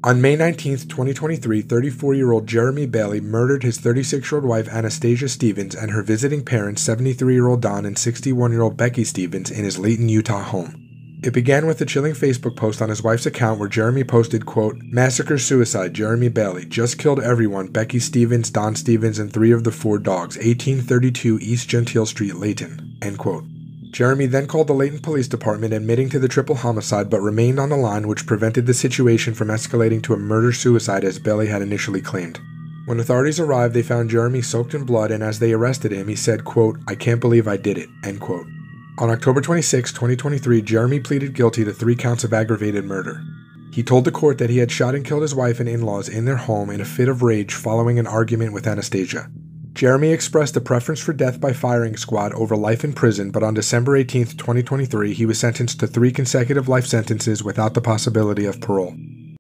On May 19, 2023, 34-year-old Jeremy Bailey murdered his 36-year-old wife Anastasia Stevens and her visiting parents, 73-year-old Don and 61-year-old Becky Stevens, in his Layton, Utah home. It began with a chilling Facebook post on his wife's account where Jeremy posted, quote, "Massacre suicide, Jeremy Bailey. Just killed everyone, Becky Stevens, Don Stevens, and 3 of the 4 dogs, 1832 East Gentile Street, Layton," end quote. Jeremy then called the Layton Police Department admitting to the triple homicide but remained on the line, which prevented the situation from escalating to a murder-suicide as Bailey had initially claimed. When authorities arrived, they found Jeremy soaked in blood, and as they arrested him, he said, quote, "I can't believe I did it," end quote. On October 26, 2023, Jeremy pleaded guilty to 3 counts of aggravated murder. He told the court that he had shot and killed his wife and in-laws in their home in a fit of rage following an argument with Anastasia. Jeremy expressed a preference for death by firing squad over life in prison, but on December 18, 2023, he was sentenced to 3 consecutive life sentences without the possibility of parole.